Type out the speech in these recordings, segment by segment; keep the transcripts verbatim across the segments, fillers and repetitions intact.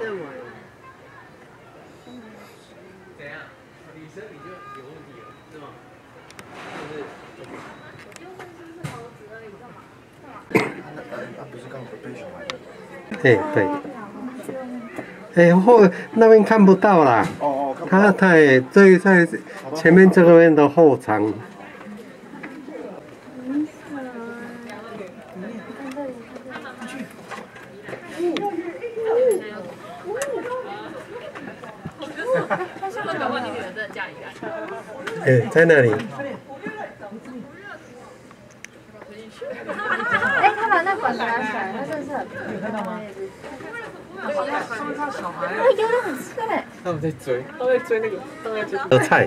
在玩。 怎样？女生你就有问题了，是吗？就是。 他不是刚被熊来的？ 哎，对。哎，后那边看不到啦。 哦哦， 他他也在在前面这个边的后场。 他像那个问你女儿真的嫁一个？ 哎，在那里。 哎，他把那管子拿起来，他真的是很。有看到吗？ 双叉小孩。 哎，游得很深哎。 他们在追， 都在追那个，都在追。 的菜。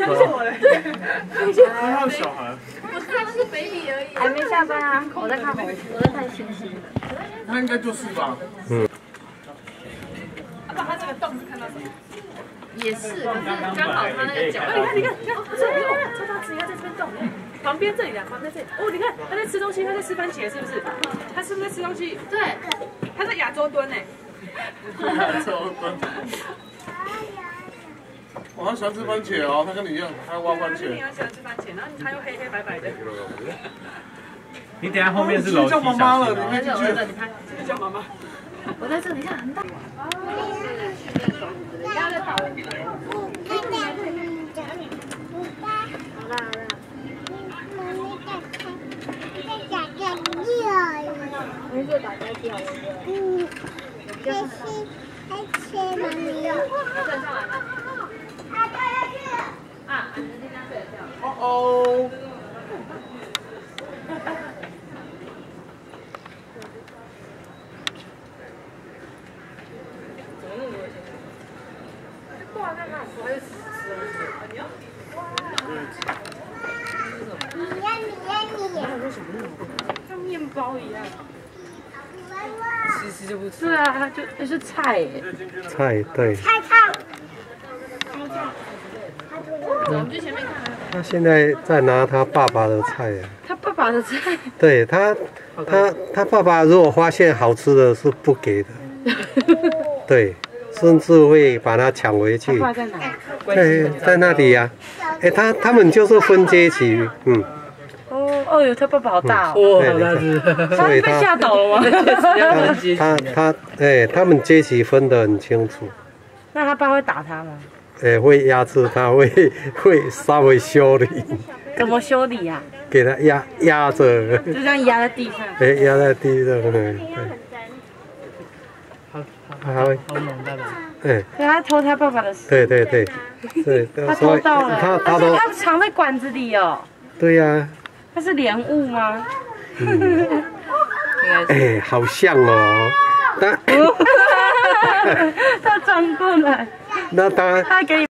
还有小孩。 不是，他是 baby 而已。 还没下班啊，我在看红，我在看星星。 他应该就是吧。 嗯。 爸，他这个洞是看到什么？也是，可是刚好他那个脚。你看，你看，你看，这里哦，超大只，他在这边动。旁边这里啊，旁边这里。哦，你看他在吃东西，他在吃番茄，是不是？他是不是在吃东西？对，他在亚洲蹲呢。 亚洲蹲。我他喜欢吃番茄哦，他跟你一样，他挖番茄。 你也喜欢吃番茄，然后他又黑黑白白的。 你等下后面是楼梯叫妈妈了，你还看是我的，你看， 这叫妈妈。 我在这里看很大。 工作打开掉了。嗯，这是还切吗？你有。转上来吗？啊，掉下去了。啊，你这家水掉了。 哦哦。 怎么那么危险？挂在那，我还是死死了。你要。 你呀你呀你。 像面包一样。 吃吃就不吃。 对啊，它就那是菜耶。 菜对。 菜菜。 我们去前面看。 他现在在拿他爸爸的菜呀。 他爸爸的菜。对他，他他爸爸如果发现好吃的是不给的。对，甚至会把它抢回去。 他爸在哪？ 对，在那里呀。哎，他他们就是分阶级，嗯。 哦哦哟，他爸爸好大哦！ 哇，好大只！ 他被吓倒了吗？ 他他哎，他们阶级分得很清楚。 那他爸会打他吗？ 哎，会压制他，会会稍微修理。 怎么修理呀？ 给他压压着。 就这样压在地上。 哎，压在地上，对。 他他还会。 好猛大的。 哎。 对，他偷他爸爸的。 对对对。对。 他偷到了。 他他都。他藏在管子里哦。 对呀。 它是莲雾吗？ 嗯、哎，好像哦。 他转过来。 那当然。 他给你。